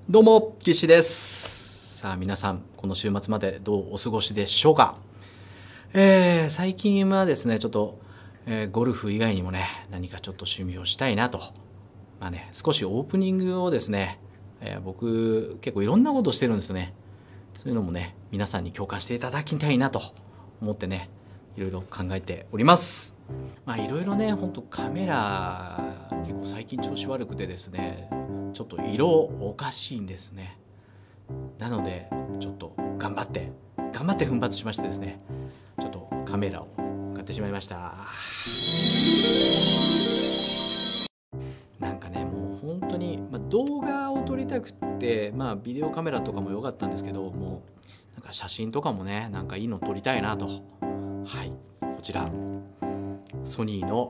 どうも、岸です。さあ皆さん、この週末までどうお過ごしでしょうか。最近はですね、ちょっと、ゴルフ以外にもね、何かちょっと趣味をしたいなと。少しオープニングをですね、僕結構いろんなことしてるんですね。そういうのもね、皆さんに共感していただきたいなと思ってね、いろいろ考えております。いろいろね、ほんとカメラ結構最近調子悪くてですね、ちょっと色おかしいんですね。なのでちょっと頑張って奮発しましてですね、ちょっとカメラを買ってしまいました。なんかね、もう本当に、動画を撮りたくって、ビデオカメラとかも良かったんですけど、もうなんか写真とかもね、なんかいいの撮りたいなと。はい、こちらソニーの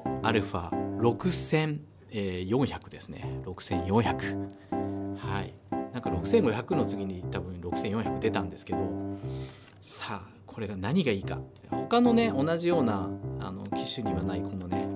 α6400 ですね。6400。はい、なんか6500の次に多分6400出たんですけど、さあこれが何がいいか。他のね、同じような機種にはないこのね、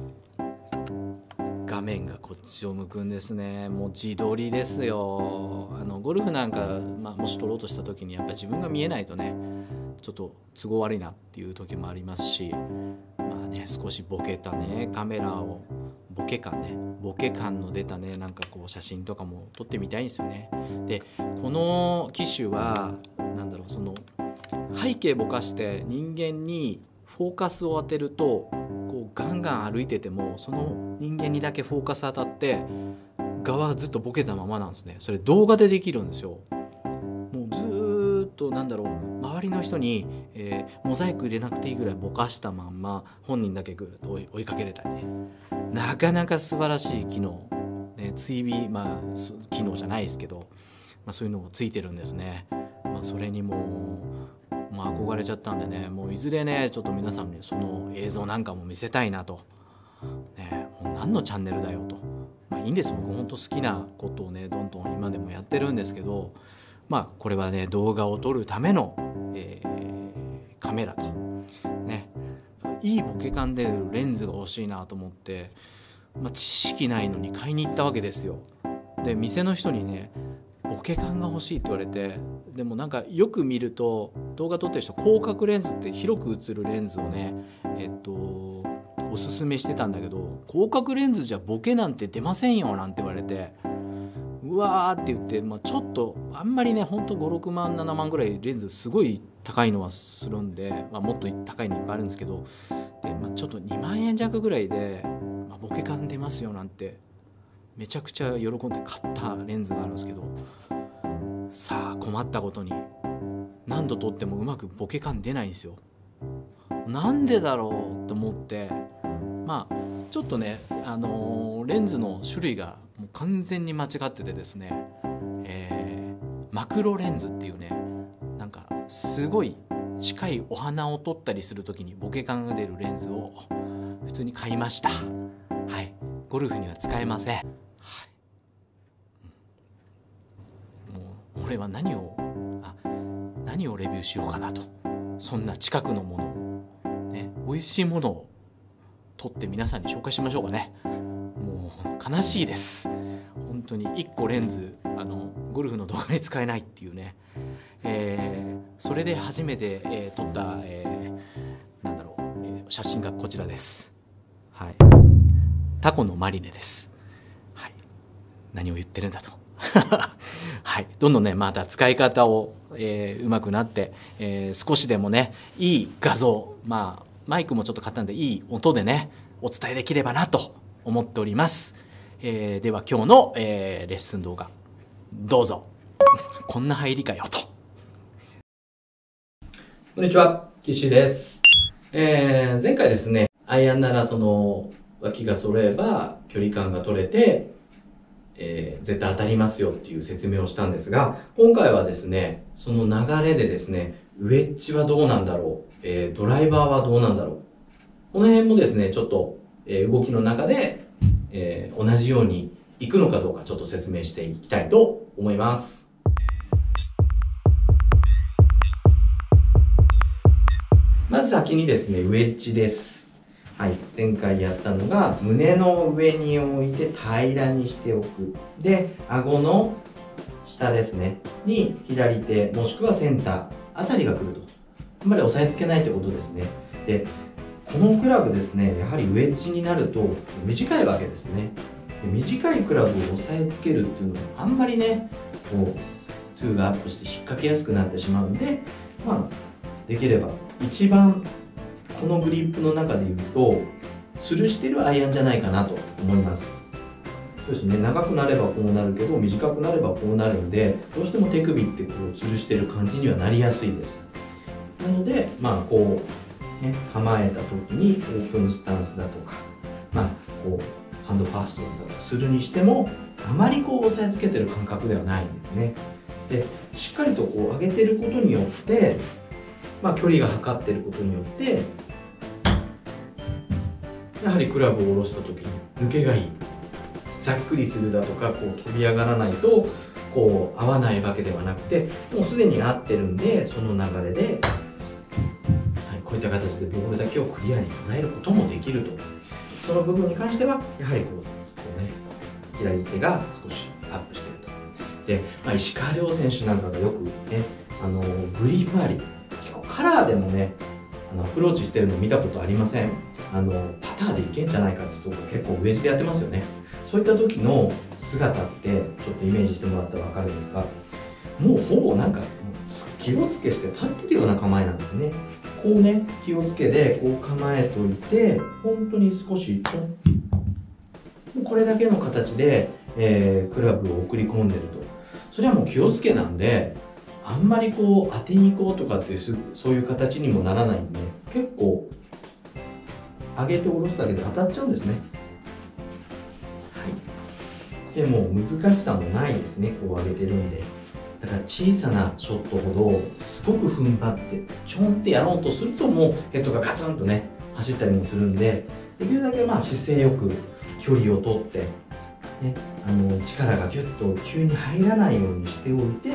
画面がこっちを向くんですね。もう自撮りですよ。ゴルフなんか、もし撮ろうとした時にやっぱり自分が見えないとね、ちょっと都合悪いなっていう時もありますし、少しボケたねカメラを、ボケ感の出たね、なんかこう写真とかも撮ってみたいんですよね。でこの機種はその背景ぼかして人間にフォーカスを当てると、こうガンガン歩いててもその人間にだけフォーカス当たって側はずっとボケたままなんですね。それ動画でできるんですよ。もうずーっと周りの人に、モザイク入れなくていいぐらいぼかしたまんま本人だけぐっと追いかけれたりね、なかなか素晴らしい機能、ね、追尾、機能じゃないですけど、そういうのがついてるんですね。それにもう憧れちゃったんでね、もういずれね、ちょっと皆さんにその映像なんかも見せたいなと、ね、もう何のチャンネルだよと。いいんです、僕本当好きなことをね、どんどん今でもやってるんですけど、これはね、動画を撮るための、カメラとね、いいボケ感出るレンズが欲しいなと思って、知識ないのに買いに行ったわけですよ。で店の人にね、ボケ感が欲しいって言われて、でもなんかよく見ると動画撮ってる人、広角レンズって広く映るレンズをね、おすすめしてたんだけど、広角レンズじゃボケなんて出ませんよなんて言われて、うわーって言って、ちょっとあんまりね、ほんと5、6万7万ぐらいレンズすごい高いのはするんで、もっと高いのいっぱいあるんですけど、で、ちょっと2万円弱ぐらいで、ボケ感出ますよなんてめちゃくちゃ喜んで買ったレンズがあるんですけど、さあ困ったことに何度撮ってもうまくボケ感出ないんですよ。なんでだろうと思って、ちょっとね、レンズの種類がもう完全に間違っててですね、マクロレンズっていうね、なんかすごい近いお花を撮ったりするときにボケ感が出るレンズを普通に買いました。はい、ゴルフには使えません。はい、もう俺は何をレビューしようかなと。そんな近くのもの、ね、美味しいものを撮って皆さんに紹介しましょうかね。もう悲しいです、本当に。1個レンズゴルフの動画に使えないっていうね、それで初めて、撮った、写真がこちらです。はい、タコのマリネです。はい、何を言ってるんだとはい、どんどんね、また使い方を、うまくなって、少しでもね、いい画像、マイクもちょっと買ったんでいい音でね、お伝えできればなと思っております。では今日の、レッスン動画どうぞ。こんな入りかよと。こんにちは、岸です。前回ですね、アイアンならその脇が揃えば距離感が取れて、絶対当たりますよっていう説明をしたんですが、今回はですね、その流れでですね、ウェッジはどうなんだろう、ドライバーはどうなんだろう、この辺もですね、ちょっと、動きの中で、同じようにいくのかどうかちょっと説明していきたいと思います。まず先にですね、ウェッジです。はい、前回やったのが胸の上に置いて平らにしておく。で、顎の下ですねに左手もしくはセンターあたりが来ると、あんまり押さえつけないということですね。でこのクラブですね、やはりウェッジになると短いわけですね。で短いクラブを押さえつけるっていうのはあんまりねこうトゥーがアップして引っ掛けやすくなってしまうんで、できれば一番このグリップの中でいうと吊るしてるアイアンじゃないかなと思います。そうですね、長くなればこうなるけど短くなればこうなるんで、どうしても手首ってこう吊るしてる感じにはなりやすいです。なのでこうね構えた時にオープンスタンスだとかこうハンドファーストだとかするにしてもあまりこう押さえつけてる感覚ではないんですね。でしっかりとこう上げてることによって距離が測ってることによってやはりクラブを下ろした時に抜けがいい、ざっくりするだとかこう飛び上がらないとこう合わないわけではなくて、もうすでに合ってるんで、その流れで、こういった形でボールだけをクリアに捉えることもできると。その部分に関してはやはりこうね左手が少しアップしていると。で、石川遼選手なんかがよくねグリーン周り結構カラーでもねアプローチしてるの見たことありません？パターでいけんじゃないかっていうところ結構ウェッジでやってますよね。そういった時の姿ってちょっとイメージしてもらったら分かるんですが、もうほぼなんか気をつけして立ってるような構えなんですね。こうね気をつけでこう構えといて、本当に少しこれだけの形で、クラブを送り込んでると、それはもう気をつけなんで、あんまりこう当てに行こうとかっていうそういう形にもならないんで、結構上げて下ろすだけで当たっちゃうんですね。でも難しさもないですね、こう上げてるんで。だから小さなショットほどすごく踏ん張ってちょんってやろうとすると、もうヘッドがガツンとね走ったりもするんで、できるだけ姿勢よく距離を取って、ね、力がギュッと急に入らないようにしておいて、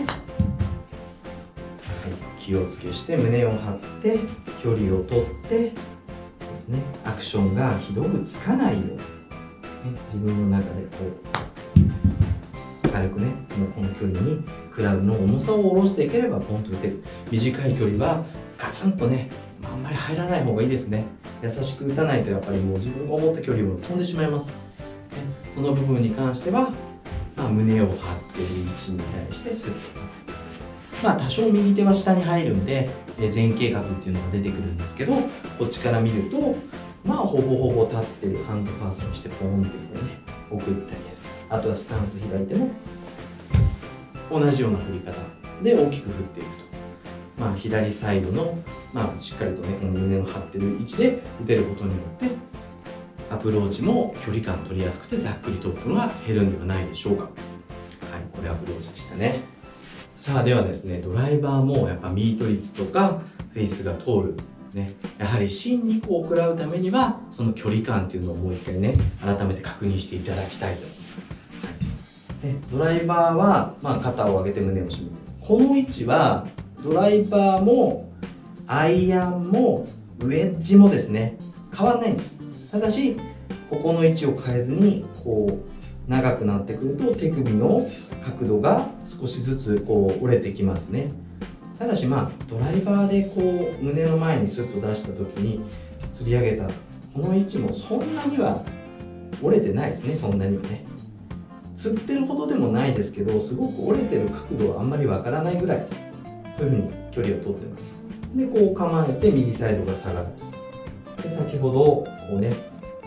気をつけして胸を張って距離を取ってですね、アクションがひどくつかないように、ね、自分の中でこう軽くねもうこの距離にクラブの重さを下ろしていければポンと打てる。短い距離はガツンとねあんまり入らない方がいいですね。優しく打たないとやっぱりもう自分が思った距離を飛んでしまいます。その部分に関しては、胸を張っている位置に対してスッと、多少右手は下に入るんで前傾角っていうのが出てくるんですけど、こっちから見るとほぼほぼ立ってるハンドファーストにしてポンってこうね送ってあげる。あとはスタンス開いても同じような振り方で大きく振っていくと、左サイドの、しっかりとねこの胸の張ってる位置で打てることによってアプローチも距離感取りやすくてざっくりと打つのが減るんではないでしょうか。これアプローチでしたね。さあではですね、ドライバーもやっぱミート率とかフェイスが通る、ね、やはり芯にこう食らうためにはその距離感っていうのをもう一回ね改めて確認していただきたいと。ドライバーは、肩を上げて胸を締める。この位置はドライバーもアイアンもウェッジもですね変わらないんです。ただしここの位置を変えずにこう長くなってくると手首の角度が少しずつこう折れてきますね。ただしドライバーでこう胸の前にスッと出した時に吊り上げたこの位置もそんなには折れてないですね。そんなにはね吊ってるほどでもないですけど、すごく折れてる角度はあんまりわからないぐらいこういうふうに距離を取ってます。でこう構えて右サイドが下がると。で先ほどこうね、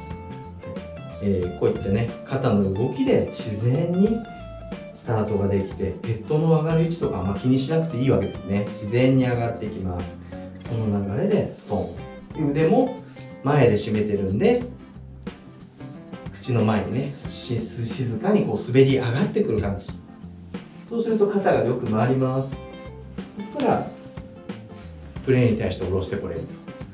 こういったね肩の動きで自然にスタートができて、ヘッドの上がる位置とかあんま気にしなくていいわけですね。自然に上がっていきます。その流れでストーン、腕も前で締めてるんで口の前にね静かにこう滑り上がってくる感じ。そうすると肩がよく回ります。そこからプレーに対して下ろしてこれると、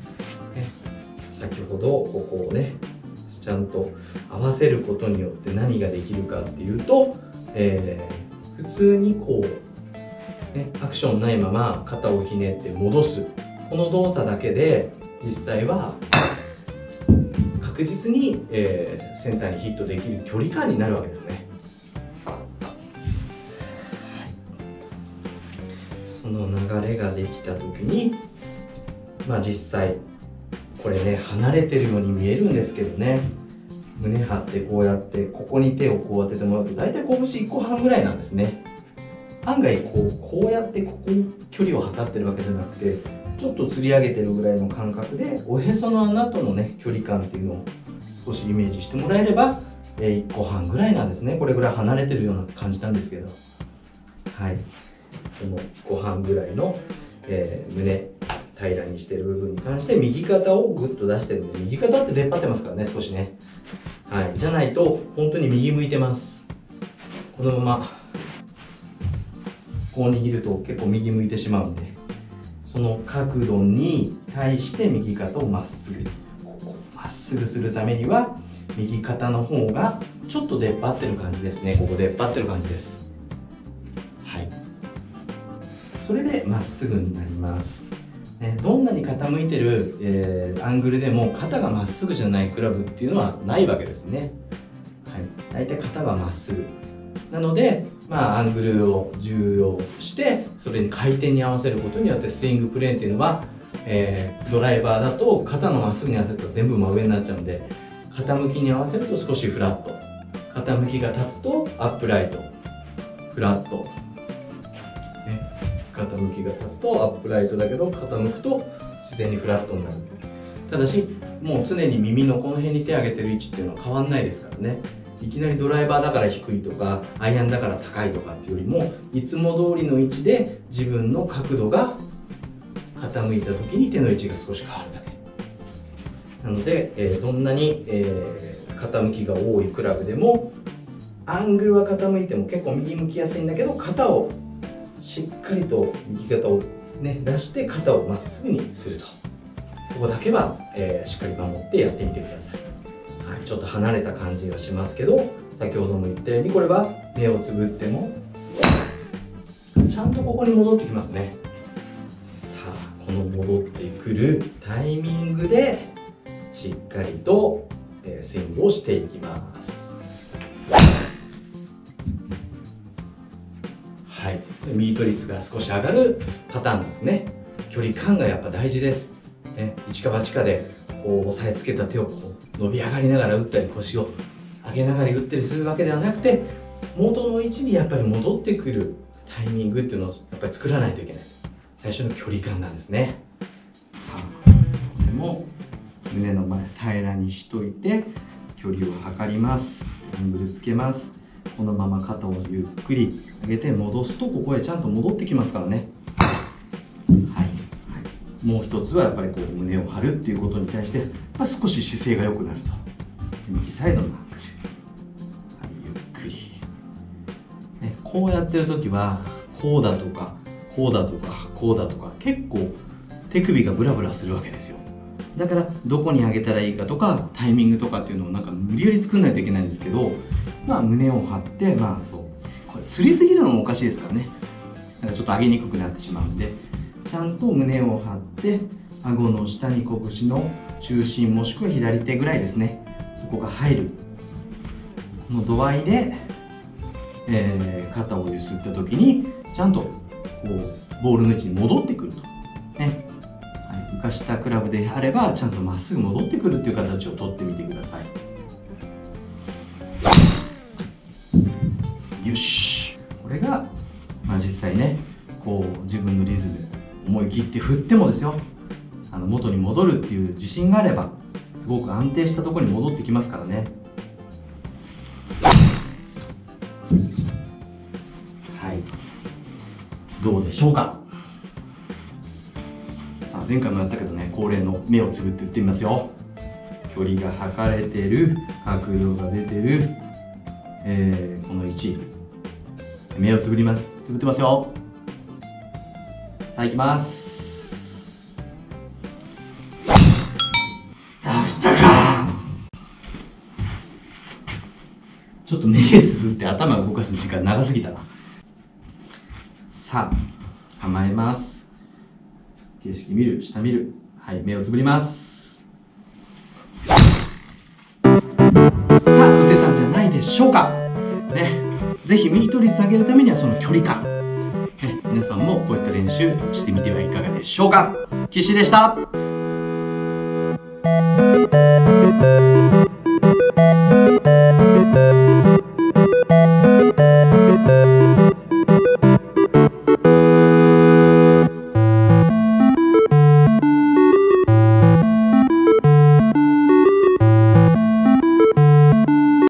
先ほどここをねちゃんと合わせることによって何ができるかっていうと、普通にこう、アクションないまま肩をひねって戻すこの動作だけで実際は確実に、センターにヒットできる距離感になるわけですね。 その流れができた時に、実際これね離れてるように見えるんですけどね、胸張ってこうやってここに手をこう当ててもらうと大体拳1個半ぐらいなんですね。案外こうやってここに距離を測ってるわけじゃなくて、ちょっと吊り上げてるぐらいの感覚でおへその穴とのね距離感っていうのを少しイメージしてもらえれば、1個半ぐらいなんですね。これぐらい離れてるような感じなんですけど、はい、この1個半ぐらいの、胸平らにしてる部分に関して右肩をグッと出してるんで、右肩って出っ張ってますからね少しね、はい、じゃないと本当に右向いてます。このままこう握ると結構右向いてしまうんで、その角度に対して右肩をまっすぐまっすぐするためには右肩の方がちょっと出っ張ってる感じですね。ここ出っ張ってる感じです。はい、それでまっすぐになります。どんなに傾いてる、アングルでも肩がまっすぐじゃないクラブっていうのはないわけですね。はい、大体肩はまっすぐなので、アングルを重要してそれに回転に合わせることによってスイングプレーンっていうのは、ドライバーだと肩のまっすぐに合わせると全部真上になっちゃうんで、傾きに合わせると少しフラット、傾きが立つとアップライト、フラット、傾きが立つとアップライトだけど傾くと自然にフラットになる。ただしもう常に耳のこの辺に手を上げてる位置っていうのは変わんないですからね。いきなりドライバーだから低いとかアイアンだから高いとかっていうよりも、いつも通りの位置で自分の角度が傾いた時に手の位置が少し変わるだけなので、どんなに、傾きが多いクラブでもアングルは傾いても結構右向きやすいんだけど、肩をしっかりと右肩を、出して肩をまっすぐにすると、ここだけは、しっかり守ってやってみてください。はい、ちょっと離れた感じがしますけど、先ほども言ったようにこれは目をつぶってもちゃんとここに戻ってきますね。さあこの戻ってくるタイミングでしっかりと、スイングをしていきます。はい、ミート率が少し上がるパターンなんですね。距離感がやっぱ大事です、一か八かでこう押さえつけた手をこう伸び上がりながら打ったり、腰を上げながら打ったりするわけではなくて、元の位置にやっぱり戻ってくるタイミングっていうのをやっぱり作らないといけない。最初の距離感なんですね。さあこれも胸の前平らにしといて距離を測ります。アングルつけます。このまま肩をゆっくり上げて戻すとここへちゃんと戻ってきますからね。はい、もう一つはやっぱりこう胸を張るっていうことに対して、少し姿勢が良くなると。右サイドのアングル、はい、ゆっくり、こうやってる時はこうだとかこうだとかこうだとか結構手首がブラブラするわけですよ。だからどこに上げたらいいかとかタイミングとかっていうのをなんか無理やり作んないといけないんですけど、胸を張ってそうこれ吊りすぎるのもおかしいですからね。なんかちょっと上げにくくなってしまうんで、ちゃんと胸を張って顎の下に拳の中心もしくは左手ぐらいですね、そこが入るこの度合いで、肩をゆすった時にちゃんとこうボールの位置に戻ってくるとね。浮かしたクラブであればちゃんとまっすぐ戻ってくるっていう形をとってみてください。よし、これが、実際ねこう自分のリズム思い切って振ってもですよ、元に戻るっていう自信があればすごく安定したところに戻ってきますからね。はい、どうでしょうか。さあ前回もやったけどね、恒例の目をつぶって打ってみますよ。距離が測れてる、角度が出てる、この位置、目をつぶります。つぶってますよ。さあいきます。ちょっと目つぶって頭を動かす時間長すぎたな。さあ構えます。景色見る、下見る、はい、目をつぶります。さあ打てたんじゃないでしょうかね。ぜひミート率上げるためにはその距離感、皆さんもこういった練練習してみてはいかがでしょうか。岸でした。